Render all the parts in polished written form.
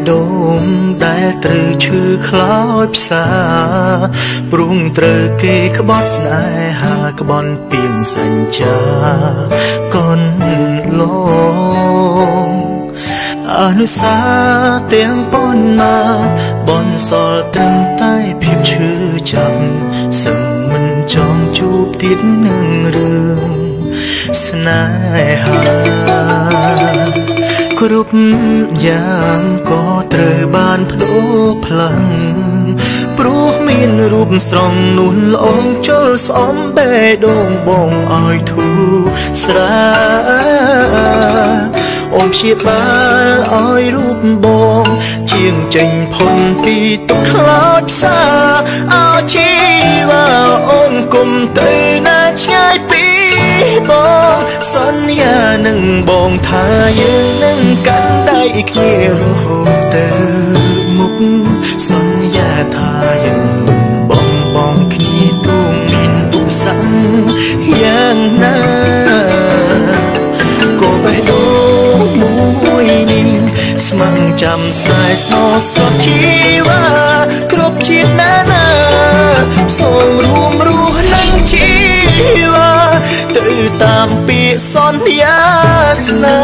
ដូងដែលត្រូវឈឺខ្លោចផ្សាព្រំត្រូវគេក្បត់ស្នេហាក្បន់ពីងសញ្ចាកូនលងអនុសាទាំងប៉ុណ្ណាបនសល់ត្រឹមតែភាពឈឺចាប់សឹងមិនចង់ជួបទៀតនឹងរឿងស្នេហាគ្រប់យ៉ាងក៏ត្រូវបានបដូរផ្លាំងព្រោះមានរូបស្រងនួនល្អងជលស្អំបេះដូងបងឲ្យធូរស្រាអូនព្យាបាលឲ្យរូបបងជាងចេញផុនពីទុក្ខខ្លោចផ្សាអោជីវ៉ាអូនគុំទៅណាឆ្ងាយពីបងសន្យានឹងបងថាយើងនឹងកាន់ដៃគ្នារហូតទៅមុខសន្យាថាយើងបងគ្នាទូមានឧបសគ្គយ៉ាងណាក៏បេះដូងមួយនេះស្មឹងចាំស្នេហ៍ស្នោស្រស់ជីវ៉ាគ្រប់ជាតិណានាសូមរួមរស់នឹងជីវ៉ាទៅតាមពាក្យសន្យាស្នេ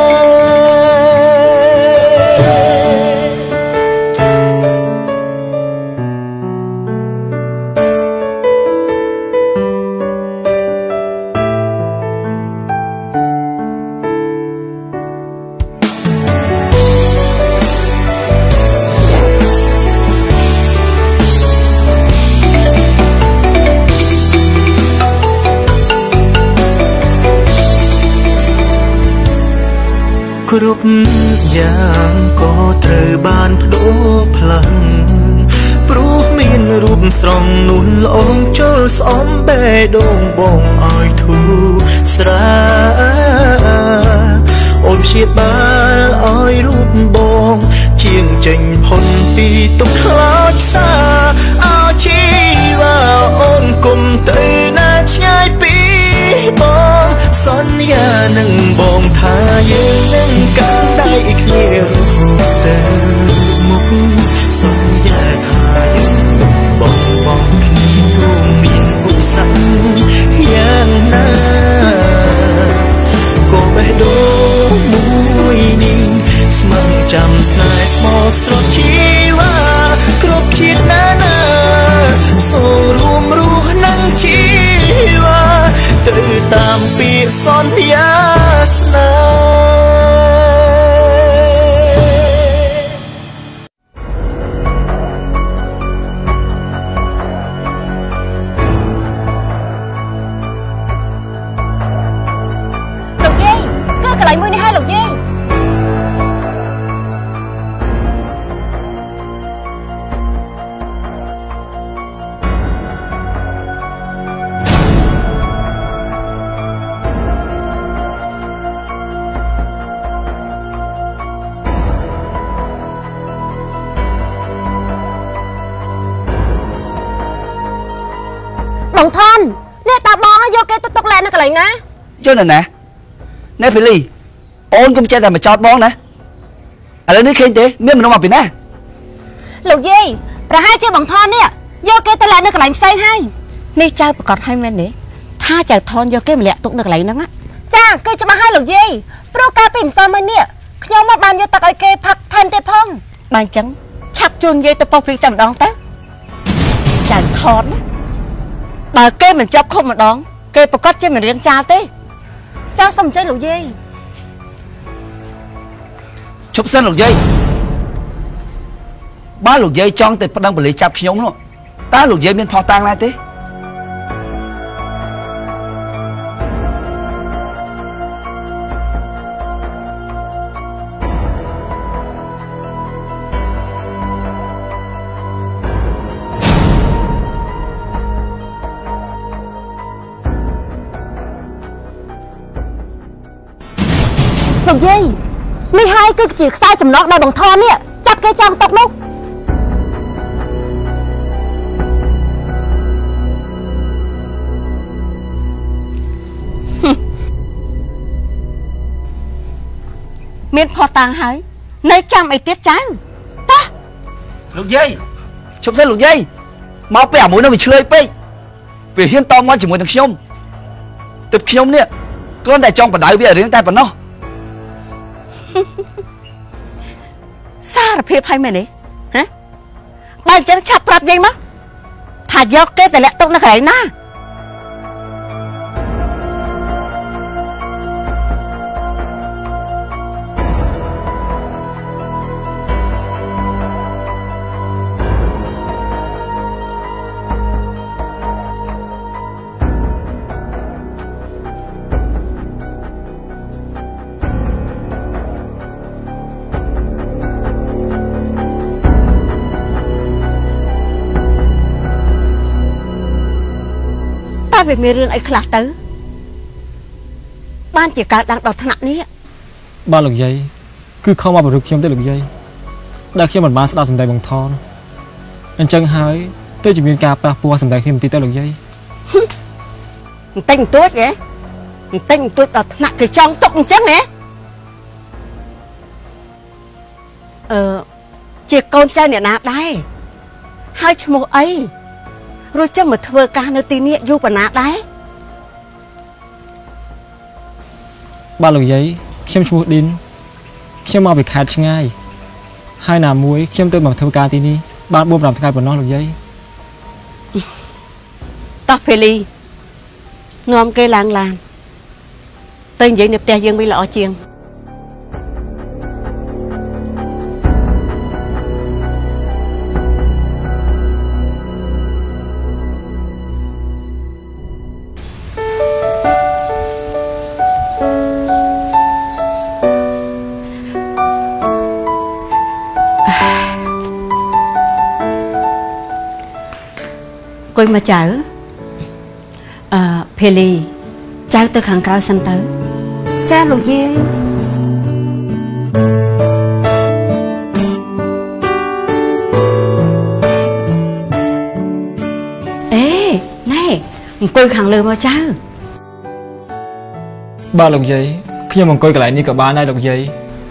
គ្រប់យ៉ាងក៏ត្រូវបានបដូរផ្លាំងព្រោះមានរូបស្រងនួនល្អងជលស្អំបេះដូងបងឲ្យធូរស្រាអូនព្យាបាលឲ្យរូបបងជាងចេញផុនពីទុក្ខខ្លោចផ្សាអោជីវ៉ាអូនគុំទៅណាឆ្ងាយពីបងសន្យានឹងបងថាយើងនឹងកាន់ដៃគ្នារហូតទៅមុខសន្យាថាយើងបងគ្នាទូមានឧបសគ្គយ៉ាងណាក៏បេះដូងមួយនេះស្មឹងចាំស្នេហ៍ស្មោះស្រស់ជីវ៉ាគ្រប់ជាតិណានាសូមរួមរស់នឹងជីវ៉ាទៅតាមពាក្យសន្យាស្នេហ៍បងថននេះតាបងយកគេទៅទុកលែនៅកន្លែងណាយកនៅណាណែហ្វីលីអូនកុំចេះតែមកចោតបងណាឥឡូវនេះឃើញទេមានមនុស្សមកពីណាលោកយាយប្រហែលជាបងថននេះយកគេទៅលែនៅកន្លែងផ្សេងហើយនេះចៅប្រកាសឲ្យមែនទេថាចៅថនយកគេម្លាក់ទុកនៅកន្លែងហ្នឹងចាគឺច្បាស់ហើយលោកយាយព្រោះកាលពីម្សិលមិញនេះខ្ញុំមកបានយកទឹកឲ្យគេផឹកថែមទៀតផងបានអញ្ចឹងឆាប់ជូនយាយទៅប៉ុស្តិ៍ព្រីតែម្ដងទៅចៅថនណាបើគេមិនចាប់ខុសម្ដងគេប្រកាសជាមិនរៀងចាលទេចាសូមអញ្ជើញលោកយាយជប់សិនលោកយាយបើលោកយាយចង់ទៅប្តឹងប៉ូលីសចាប់ខ្ញុំនោះតើលោកយាយមានផុសតាងណាទេលោកយាយនេះហើយគឺជាខ្សែចំណងដែលបងថននេះចាប់គេចង់ຕົកនោះមានផុសតាងហើយនៅចាំអីទៀតចៅលោកយាយជប់សិនលោកយាយមកពេលអាមួយនោះវាឆ្លើយពេកវាហ៊ានតមកជាមួយនឹងខ្ញុំទឹកខ្ញុំនេះគ្រាន់តែចង់បដៅវារឿងតែប៉ុណ្ណោះសារភាពឲ្យមែនទេហ៎បើអញ្ចឹងឆាប់ប្រាប់យាយមកថាយកគេទៅលាក់ទុកនៅកន្លែងណាវាមានរឿងអីខ្លះទៅបានជាកើតឡើងដល់ថ្នាក់នេះបាទលោកយាយគឺខំមកបរិបខ្ញុំទៅលោកយាយដែលខ្ញុំមិនបានស្ដាប់សម្ដីបងថនអញ្ចឹងហើយទៅជាមានការប៉ះពាល់សម្ដីខ្ញុំបន្តិចទៅលោកយាយបន្តិចបន្តួចហ៎បន្តិចបន្តួចដល់ថ្នាក់គេចង់ទុកអញ្ចឹងហ៎ជាកូនចៅអ្នកណាដែរហើយឈ្មោះអីរួចចាំមកធ្វើការនៅទីនេះយូរប៉ុណ្ណាដែរបាទលោកយាយខ្ញុំឈ្មោះឌីនខ្ញុំមកពីខេត្តឆ្ងាយហើយណាមួយខ្ញុំទៅមកធ្វើការទីនេះបាន4-5ថ្ងៃប៉ុណ្ណោះលោកយាយតោះភេលីនាំគេឡើងឡានទៅនិយាយនៅផ្ទះយើងវិញល្អជាងគួយមកចៅភេលីចៅទៅខាងក្រៅសិនទៅចាលោកយាយអេណែអង្គុយខាងលើមកចៅបាទលោកយាយខ្ញុំអង្គុយកន្លែងនេះក៏បានដែរលោកយាយ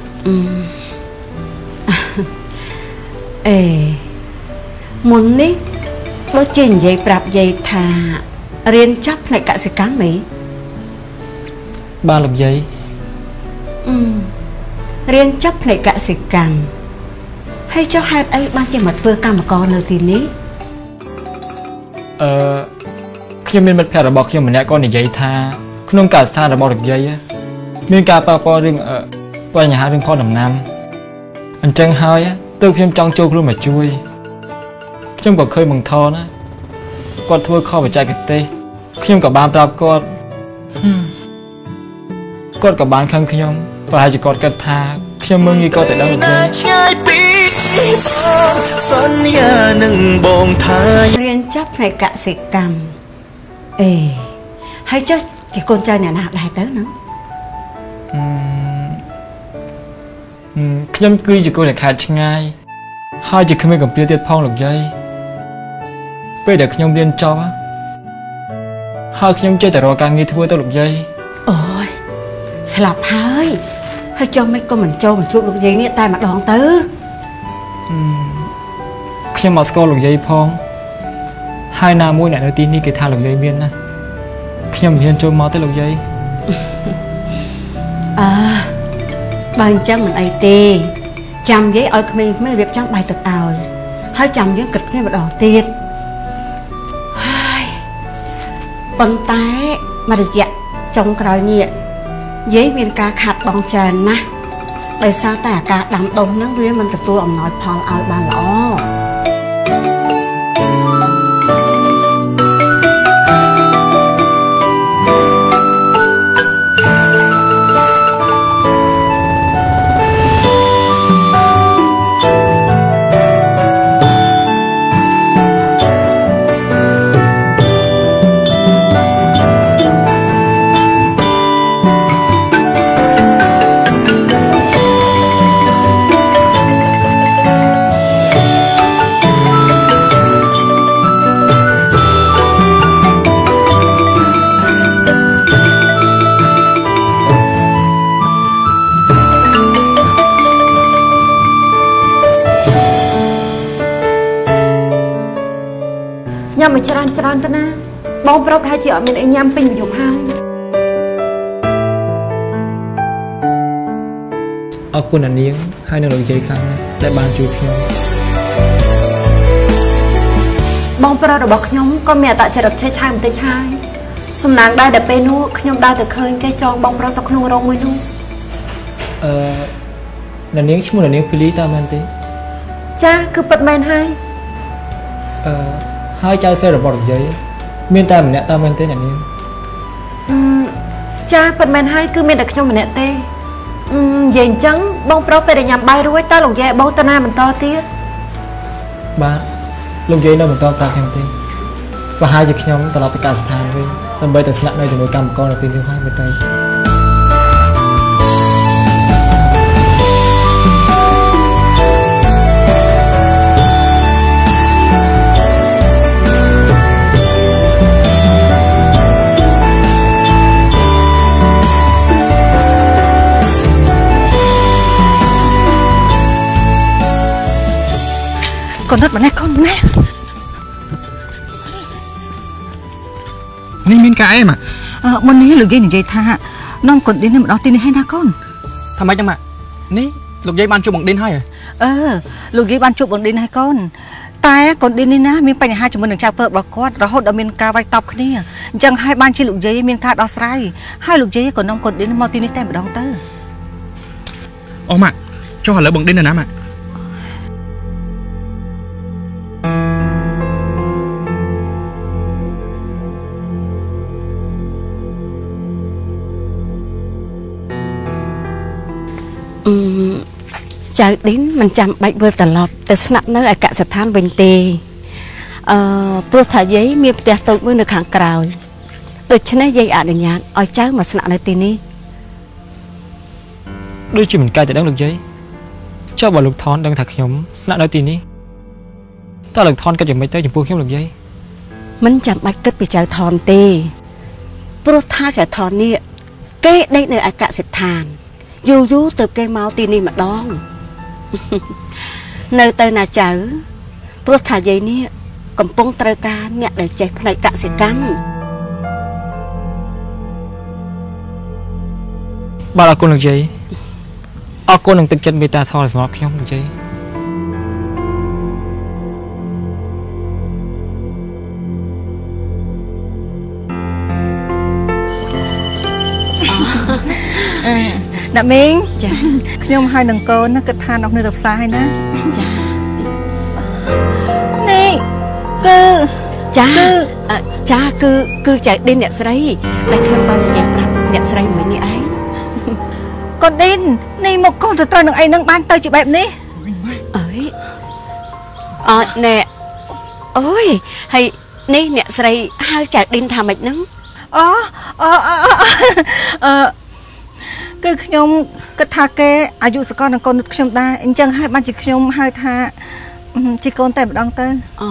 អេមុននេះដូចជានិយាយប្រាប់យាយថារៀនចប់ផ្នែកកសិកម្មហីបាទលោកយាយរៀនចប់ផ្នែកកសិកម្មហើយចុះហេតុអីបានជាមកធ្វើកម្មករនៅទីនេះខ្ញុំមានមិត្តភក្តិរបស់ខ្ញុំម្នាក់ក៏និយាយថាក្នុងការស្ថានរបស់លោកយាយមានការប៉ះពាល់រឿងបញ្ហារឿងផលដំណាំអញ្ចឹងហើយទើបខ្ញុំចង់ចូលខ្លួនមកជួយខ្ញុំក៏ឃើញបងថនណាគាត់ធ្វើខុសបច្ចេកទេសខ្ញុំក៏បានប្រាប់គាត់ក៏បានខឹងខ្ញុំប្រហែលជាគាត់គិតថាខ្ញុំមើលងាយគាត់តែដឹងលោកយាយឆ្ងាយពីបងសន្យានឹងបងថារៀនចប់ផ្នែកកសិកម្មហើយចុះជាកូនចៅអ្នកណាដែរទៅហ្នឹងខ្ញុំគឺជាកូនអ្នកខេត្តឆ្ងាយហើយជាក្មេងកំព្រាទៀតផងលោកយាយពេលដែលខ្ញុំរៀនចប់ហើយខ្ញុំចេះតែរកការងារធ្វើទៅលោកយាយអូយស្លាប់ហើយចុះមិនក៏មិនចូលមកជួបលោកយាយនេះតែម្ដងទៅខ្ញុំមកស្គាល់លោកយាយផងហើយណាមួយអ្នកនៅទីនេះគេថាលោកយាយមានណាខ្ញុំមិនហ៊ានចូលមកទេលោកយាយបើអញ្ចឹងមិនអីទេចាំយាយឲ្យក្មេងៗរៀបចំបាយទឹកឲ្យហើយចាំយើងគិតគ្នាម្ដងទៀតប៉ុន្តែមួយរយៈចុងក្រោយនេះយាយមានការខាត់បងច្រើនណាស់ដោយសារតែអាការដាំដុះហ្នឹងវាមិនទទួលអំណោយផលឲ្យបានល្អ nhằm mà chán ta na bông bọc hai chị ở mình anh nhằm pin mà dùng hai ở quân là niếng hai nơi dây khăn lại bàn chụp nhau bông bọc bọc nhóm con mẹ tại chợ đập chơi chai một tay chai xâm nàng đai đập bê nu nhóm đai từ khơi cây tròn bông bọc tóc nu rong mới nu là niếng chứ mua là niếng pili ta men tí cha cứ bật men hai hai chai xe là bọc giấy miền ta mình nè ta men tí là niếng cha bật men hai cứ miền đặc nhóm mình nè tê về trắng bông bọc về để nhằm bay đuôi ta lồng dè bông ta na mình to tiết ba lồng dây nó mình to ra kèm tí và hai chiếc nhóm ta làm tất cả sàn với làm bây giờ snap này chúng tôi cầm con là tin thứ hai bên tay con đất mà nè con nè นี่มินกาเอ็มอ่ะวันนี้ลูกยัยหนึ่งใจท่าน้องกดดินให้มันเอาตีนให้นะก้อนทำไมจังมะนี่ลูกยัยบ้านจูบังดินให้เหรอลูกยัยบ้านจูบังดินให้ก้อนแต่กดดินนี่นะมีปัญหาจมูกหนึ่งชาวเปิดบล็อกกอดเราหดเอาเมียนกาไว้ตอบขึ้นนี่จังให้บ้านชีลูกยัยเมียนกาดอสไรให้ลูกยัยกดน้องกดดินมาตีนนี่แต่ไม่ดองเตอร์อ๋อมะcho họ lỡบังดินนะมะ chợ đến mình chạm bạch vừa tận lọt từ snap nơi ở cả sạch than bình tì pro thả giấy miếng tè tụt mới được hàng cào được cho nên dây được nhạt ở cháu mà snap nơi tì ní đôi chỉ mình cài tại đang lực giấy cho vào lục thon đang thật nhóm snap nơi tì ní ta lục thon cái chuyện mấy tới chuyện buông nhóm lực giấy mình chạm bạch kết bị chợ thòn tì pro thả chợ thòn ní cái đây nơi ở cả sạch than dù từ cây máu tì ní mà đón nơi tây nà chở pro thả giấy ní cầm bông tơ ca nhẹ để chạy lại cả sẽ cắn bà là con lực giấy con đừng tự chân bị ta thò là nhóm lực giấy nè Miên, nhung hai đằng con nó kịch than ở nơi tập sai nè. Nè, cha cứ chạy đến nhặt sấy, đại thêm ba nhặt sấy mấy nè ấy. Con đin, nè một con từ tôi đừng ai nâng ban tôi chị bẹp nè. Ấy, nè, ôi, hay nè nhặt sấy hai chạy đến thà mạch nắng. Cứ nhung cứ tha kêอายุ สกอร์ con nhungได้ chẳng hai ban chỉ nhung hai tha chỉ con tay đong tơ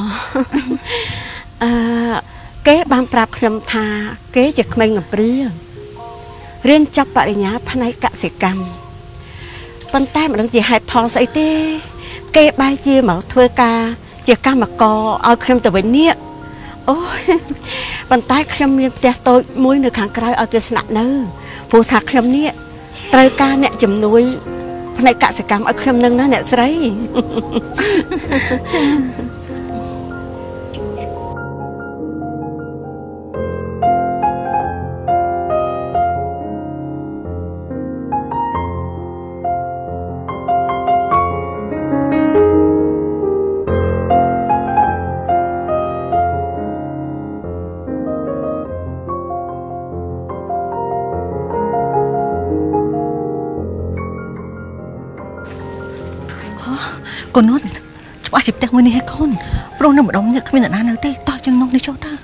kế ban prap nhung tha kế chỉ mình ngập riêng chấp bạn nhá pan này cả sẽ cầm bàn tay mà đong chỉ hai phong sấy tê kế bay chia mà thuê ca chỉ ca mà co ao nhung từ bên nia ôi bàn tay nhung miên tè tôi mũi nửa kháng cày ao kia sạn nơ phù thạc nhung nia trai ca nè chấm nuôi này cả sẽ cảm ở khăm nâng nó nè sấy con nốt chụp chụp tao mới đi hay con pro nó một đống nhựa không biết là nào tê to chân nó đi cho ta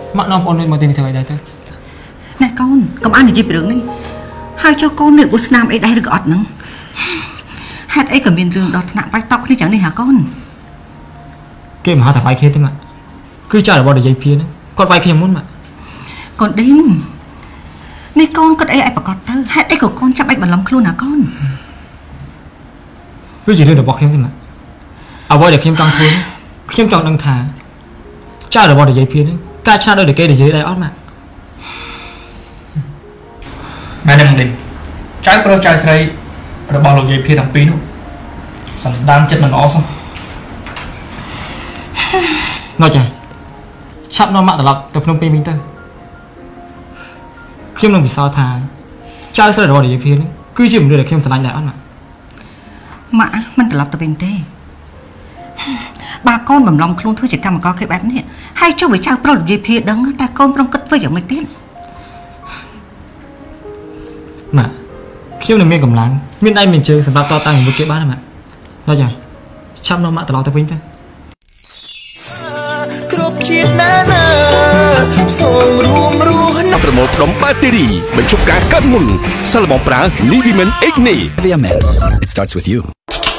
ម៉ាក់នាំបងនេះមកទីនេះធ្វើអីដែរទៅណែកូនកុំអាននិយាយពីរឿងនេះហើយចុះកូនមានរបួសស្នាមអីដែរឬក៏អត់ហ្នឹងហេតុអីក៏មានរឿងដល់ថ្នាក់បាច់តប់គ្នាចឹងនេះហ៎កូនគេមិនហៅថាវាយគ្នាទេម៉ាក់គឺចៅរបស់និយាយភៀនគាត់វាយខ្ញុំមុនម៉ាក់កូនឌីននេះកូនគាត់អីឲ្យប្រកាសទៅហេតុអីក៏កូនចាប់ឲ្យបន្លំខ្លួនណាកូនវាជារឿងរបស់ខ្ញុំទេម៉ាក់អ្វីដែលខ្ញុំចង់ធ្វើខ្ញុំចង់ដឹងថាចៅរបស់និយាយភៀនការឆ្លាតដោយតែគេនិយាយដែរអត់ម៉ាក់ម៉ែនឹងនេះចៅប្រុសចៅស្រីរបស់លោកយាយភៀទាំងពីរនោះសម្ដានចិត្តមិនល្អសោះណោះចាឆាប់នាំម៉ាក់ត្រឡប់ទៅភ្នំពេញវិញទៅខ្ញុំនឹងពិសោធន៍ថាចៅស្រីរបស់និយាយភៀនេះគឺជាមនុស្សដែលខ្ញុំស្រឡាញ់ដែរអត់ម៉ាក់មិនត្រឡប់ទៅវិញទេបើកូនបំឡំខ្លួនធ្វើជាកម្មករគេបែបនេះហើយចុះវាចៅប្រុសលោកយាយភៀដឹងតែកូនប្រុងគិតធ្វើយ៉ាងម៉េចទៀតម៉ាក់ខ្ញុំនឹងមានកម្លាំងមានដៃមានជើងសម្រាប់តតាំងជាមួយគេបានម៉ាក់ណោះចាឆាប់នាំម៉ាក់ត្រឡប់ទៅវិញទៅគ្រប់ជាតិណាសូមរួមរស់នៅប្រមូលផ្ដុំបាតេរីបញ្ឈប់ការកើតមុនសាឡបងប្រើ Livimen X នេះ Livimen It starts with you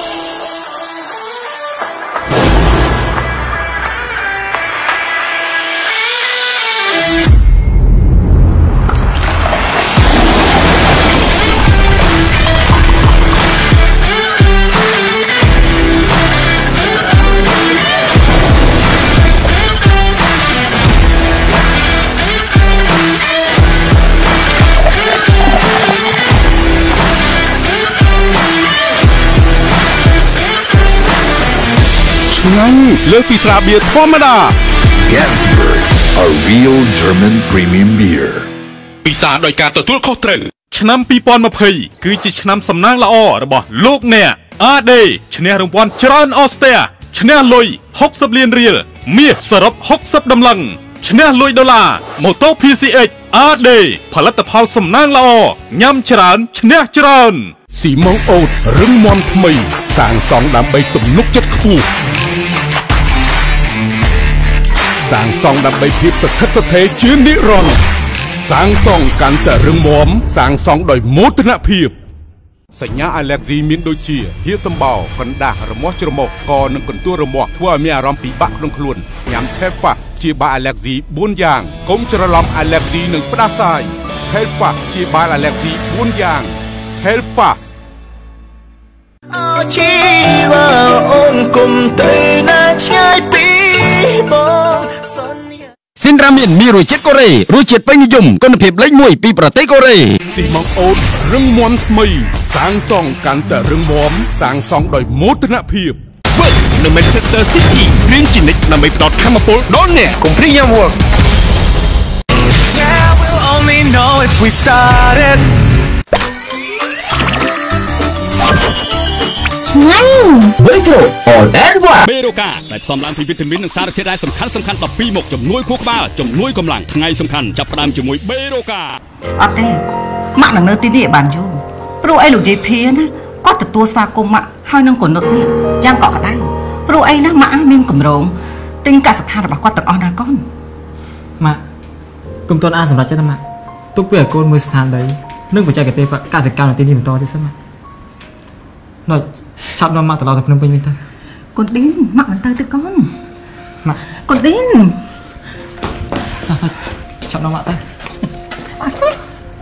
លើពីស្រាបៀរធម្មតា Gansberg a real German premium beer ពិសាដោយការទទួលខុសត្រូវឆ្នាំ2020គឺជាឆ្នាំសំណាងល្អរបស់លោកអ្នក AD ឈ្នះរង្វាន់ច្រើនអស្ចារ្យឈ្នះលុយ60លានរៀលមាសសរុប60តម្លឹងឈ្នះលុយដុល្លារម៉ូតូ PCX AD ផលិតផលសំណាងល្អញ៉ាំច្រើនឈ្នះច្រើនស៊ីម៉ងអូតរឹងមាំថ្មីសាងសង់ដើម្បីទំនុកចិត្តខ្ពស់សាងសង់ដើម្បីភាពស្ថិតស្ថេរជានិរន្តរ៍សាងសង់កាន់តែរឹងមាំសាងសង់ដោយមោទនភាពសញ្ញាអាឡែហ្ស៊ីមានដូចជាហៀសម្បោកណ្ដាស់រមាស់ច្រមុះកនិងកន្ទួលរមាស់ធ្វើឲ្យមានអារម្មណ៍ពិបាកក្នុងខ្លួនញ៉ាំ Telfast ជាបាអាឡែហ្ស៊ី4យ៉ាងកុំច្រឡំអាឡែហ្ស៊ីនិងផ្ដាសាយ Telfast ជាបាអាឡែហ្ស៊ី4យ៉ាង Telfast ชีว่าองกุมเตน่าใช่ปีบองซินรามินมีรสជាតិកូរ៉េរសជាតិពេញនិយមគុណភាពលេខ1ពីប្រទេសកូរ៉េស៊ីម៉ងអូតរឹងមាំថ្មីសាងសង់កាន់តែរឹងមាំសាងសង់ដោយមោទនភាពវិលនៅ Manchester City រៀនជានិច្ចដើម្បីផ្ដល់ធម៌ពលដល់អ្នកកុំព្រៀងយ៉ាំ work Yeah we'll only know if we started ឆ្ងាញ់ Metro All and One បេរូកាដែលផ្សំឡើងពីវីតាមីននិងសារធាតុរ៉ែសំខាន់12មុខជំនួយខួរក្បាលជំនួយកម្លាំងថ្ងៃសំខាន់ចាប់ផ្ដើមជាមួយបេរូកាអត់ទេម៉ាក់នឹងនៅទីនេះឲ្យបានយូរព្រោះអីលោកយាយភៀណាគាត់ទទួលស្វាគមន៍ម៉ាក់ហើយនឹងកណុតនេះយ៉ាងកក់ក្ដៅព្រោះអីណាម៉ាក់មានកម្រងទិញកសិដ្ឋានរបស់គាត់ទាំងអស់ណាកូនម៉ាក់កុំតន់អាសម្រាប់ចិត្តណាម៉ាក់ទុកពេលឲ្យកូនមើលស្ថានដីនិងបច្ចេកទេសកសិកម្មនៅទីនេះបន្តទៀតសិនម៉ាក់ណូចឆាប់នាំម៉ាក់ត្រឡប់ទៅភ្នំពេញវិញទៅកូនឌីនម៉ាក់មិនទៅទេកូនម៉ាក់កូនឌីនឆាប់នាំម៉ាក់ទៅអត់ទេ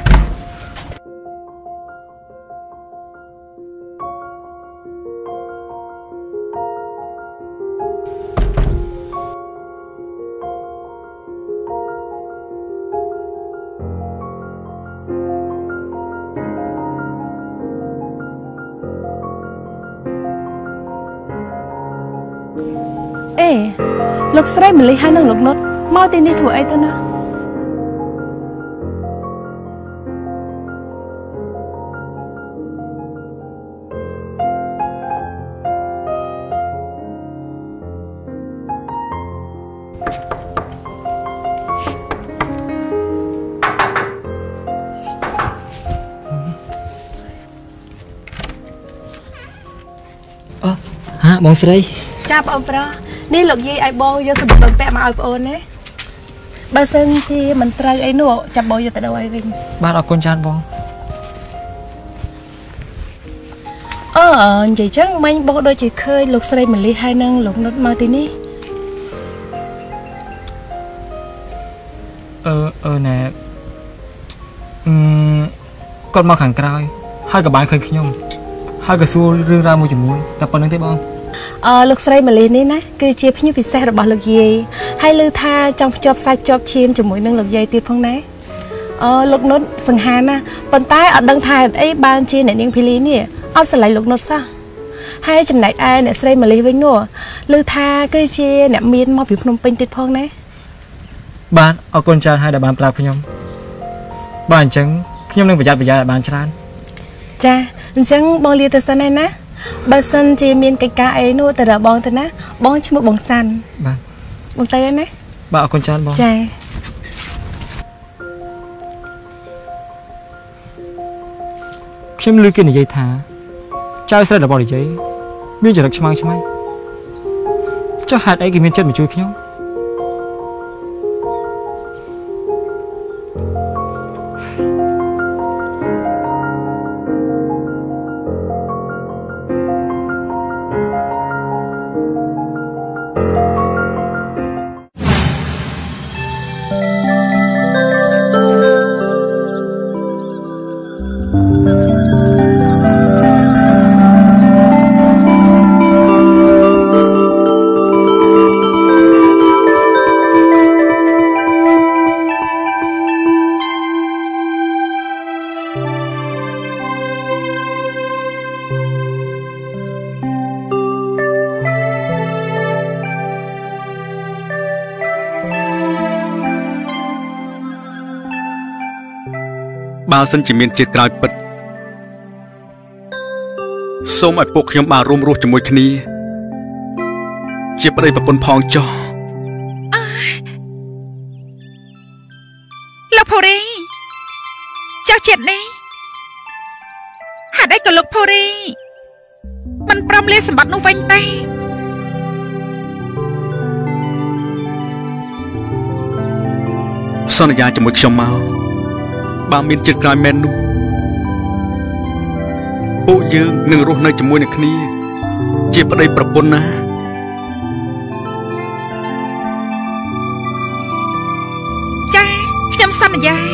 លោកស្រីមលីហើយនឹងលោកនុតមកទីនេះធ្វើអីទៅណាបងស្រីចាប់បងប្រុសនេះលោកយាយឲ្យបងយកសម្លៀកបំពាក់មកឲ្យប្អូនណាបើសិនជាមិនត្រូវអីនោះចាំបងយកទៅដល់ឲ្យវិញបាទអរគុណច្រើនបងនិយាយចឹងមិញបងដូចជាឃើញលោកស្រីមលីហើយនឹងលោកនុតមកទីនេះណែគាត់មកខាងក្រោយហើយក៏បានឃើញខ្ញុំហើយក៏សួររឿងរ៉ាវមួយចំនួនតែប៉ុណ្្នឹងទេបងលោកស្រីមលីនេះណាគឺជាភ្ញៀវពិសេសរបស់លោកយាយហើយឮថាចង់ភ្ជាប់សាច់ភ្ជាប់ឈាមជាមួយនឹងលោកយាយទៀតផងណាលោកនុតសង្ហាណាប៉ុន្តែអត់ដឹងថាអីបានជាអ្នកនាងភីលីនេះអត់ស្រឡាញ់លោកនុតសោះហើយចំណែកឯអ្នកស្រីមលីវិញនោះឮថាគឺជាអ្នកមានមកពីភ្នំពេញទៀតផងណាបាទអរគុណច្រើនហើយដែលបានប្រាប់ខ្ញុំបាទអញ្ចឹងខ្ញុំនឹងប្រយ័ត្នប្រយែងឲ្យបានច្រើនចាអញ្ចឹងបងលាទៅសិនណាបើសិនជាមានកិច្ចការអីនោះទៅរកបងទៅណាបងឈ្មោះបងសាន់បាទបងទៅណាបាទអរគុណច្រើនបងចាខ្ញុំឮគេនិយាយថាចៅស្រីរបស់និយាយមានចរិតឆ្មាំងឆ្មៃចុះហេតុអីគេមានចិត្តមកជួយខ្ញុំបើសិនជាមានជាតិក្រោយពិតសូមឲ្យពួកខ្ញុំបានរួមរស់ជាមួយគ្នាជាប្តីប្រពន្ធផងចុះលោកភូរីចៅជាតិនេះហេតុអីក៏លោកភូរីមិនព្រមលាសម្បត្តិនោះវិញទេសន្យាជាមួយខ្ញុំមកបើមានចិត្តក្រោយមែននោះពួកយើងនឹងរស់នៅជាមួយនឹងគ្នាជាប្តីប្រពន្ធណាចាខ្ញុំសន្យា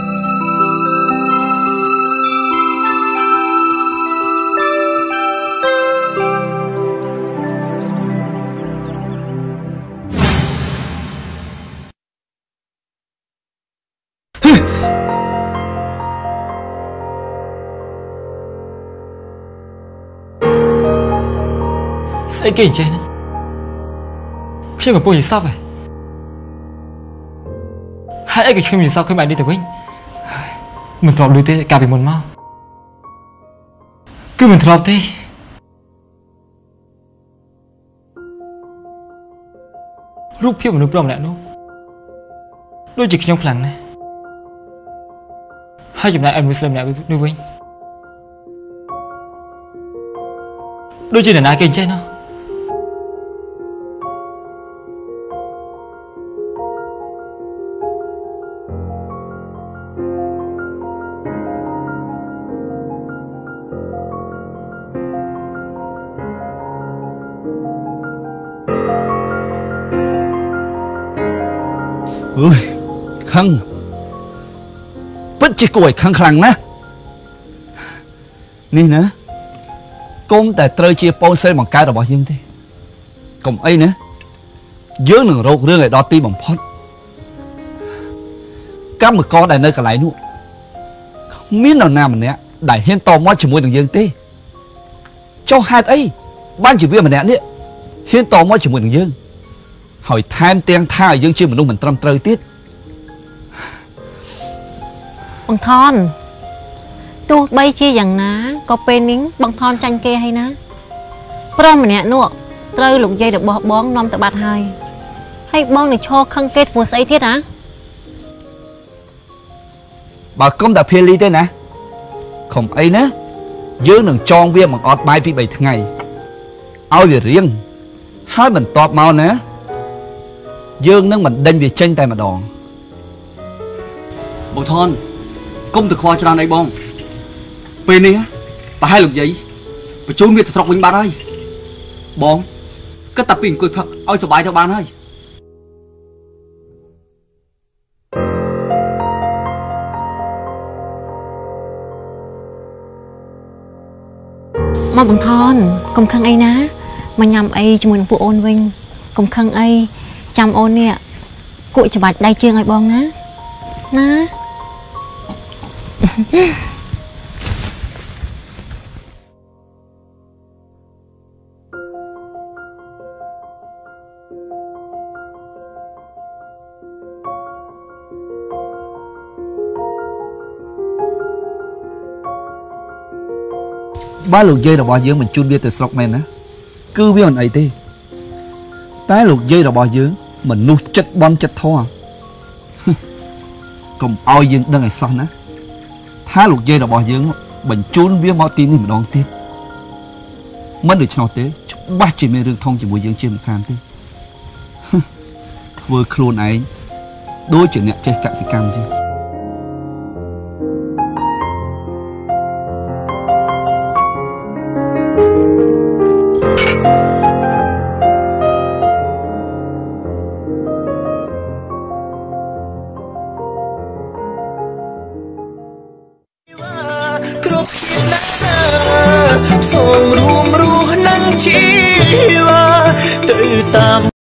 ស្អីគេអញ្ចឹងខ្ញុំកំពុងយល់សប្តិហើយអីក៏ខ្ញុំយល់សប្តិឃើញបែបនេះទៅវិញមិនធ្លាប់ដូចទេកាលពីមុនមកគឺមិនធ្លាប់ទេរូបភាពមនុស្សប្រុសម្នាក់នោះដូចជាខ្ញុំខ្លាំងណាស់ហើយចំណែកឯមនុស្សស្រីម្នាក់នោះវិញដូចជានរណាគេអញ្ចឹងនោះអើយខឹងពិតជាគួរឲ្យខឹងខ្លាំងណាស់នេះណាគុំតែត្រូវជាពូនស្រីបង្កើតរបស់យើងទេកុំអីណាយើងនឹងរករឿងឲ្យដល់ទីបំផុតកម្មករដែលនៅកន្លែងនោះគ្មាននរណាម្នាក់ដែលហ៊ានតមាត់ជាមួយនឹងយើងទេចុះហេតុអីបានជាវាម្នាក់នេះហ៊ានតមាត់ជាមួយនឹងយើងហើយថែមទាំងថាឲ្យយើងជាមនុស្សមិនត្រឹមត្រូវទៀតបងថនទោះបីជាយ៉ាងណាក៏ពេលនេះបងថនចាញ់គេហើយណាប្រុសម្នាក់នោះត្រូវលោកយាយរបស់បងនាំទៅបាត់ហើយបងនឹងឈរខឹងគេធ្វើស្អីទៀតហ៎បើគុំតែភេលីទេណាខំអីណាយើងនឹងចងវាបង្អត់បាយពី3ថ្ងៃឲ្យវារៀងហើយបន្ទាប់មកណាយើងនឹងមិនដេញវាចេញតែម្ដងបងថន គុំទៅខ្វល់ច្រើនអីបងពេលនេះប្រហែលលោកយាយបញ្ជូនវាទៅស្រុកវិញបាត់ហើយបងគិតតែពីអង្គុយផឹកឲ្យសុបាយទៅបានហើយមកបងថនកុំខឹងអីណាមកញ៉ាំអីជាមួយនឹងពួកអូនវិញកុំខឹងអីចាំអូននេះគក់ច្បាច់ដៃជើងឲ្យបងណាណាបើលោកយាយរបស់យើងបញ្ជូនវាទៅស្រុកមែនណាគឺវាមិនអីទេតែលោកយាយរបស់យើងមនុស្សចិត្តបន់ចិត្តធម៌កុំឲ្យយើងដឹងឲ្យសោះណាថាលោកយាយរបស់យើងបញ្ជូនវាមកទីនេះម្ដងទៀតមិនដូច្នោះទេច្បាស់ជាមានរឿងធំជាមួយយើងជាមិនខានទេធ្វើខ្លួនឯងដូចជាអ្នកចេះកសិកម្មចឹងសូមរួមរស់នឹងជីវ៉ាទៅតាម